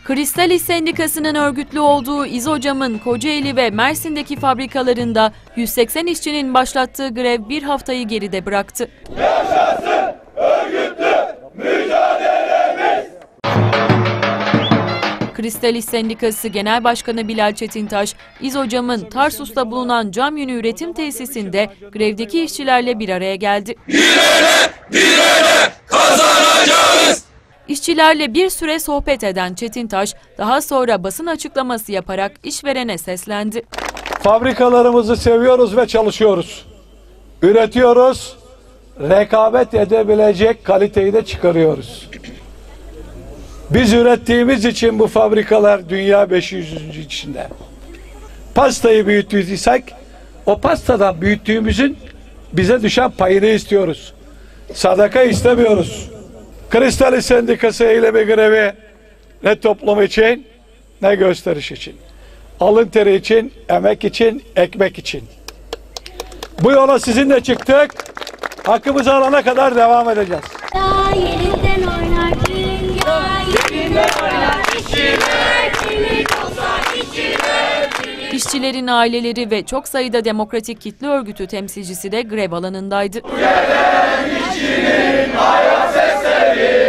Kristal İş Sendikası'nın örgütlü olduğu İzocam'ın Kocaeli ve Mersin'deki fabrikalarında 180 işçinin başlattığı grev bir haftayı geride bıraktı. Yaşasın örgütlü mücadelemiz! Kristal İş Sendikası Genel Başkanı Bilal Çetintaş, İzocam'ın Tarsus'ta bulunan cam yünü üretim tesisinde grevdeki işçilerle bir araya geldi. Bir öyle kazanacağız! İşçilerle bir süre sohbet eden Çetintaş, daha sonra basın açıklaması yaparak işverene seslendi. Fabrikalarımızı seviyoruz ve çalışıyoruz. Üretiyoruz, rekabet edebilecek kaliteyi de çıkarıyoruz. Biz ürettiğimiz için bu fabrikalar dünya 500. içinde. Pastayı büyüttüysek, o pastadan büyüttüğümüzün bize düşen payını istiyoruz. Sadaka istemiyoruz. Kristal İş Sendikası eylemi grevi ne toplum için ne gösteriş için. Alın teri için, emek için, ekmek için. Bu yola sizinle çıktık. Hakkımızı alana kadar devam edeceğiz. Yeniden oynar dünya, yeniden oynar işçiler, birlik olsa işçiler. İşçilerin aileleri ve çok sayıda demokratik kitle örgütü temsilcisi de grev alanındaydı. Bu gelen işçinin hayat sesleri.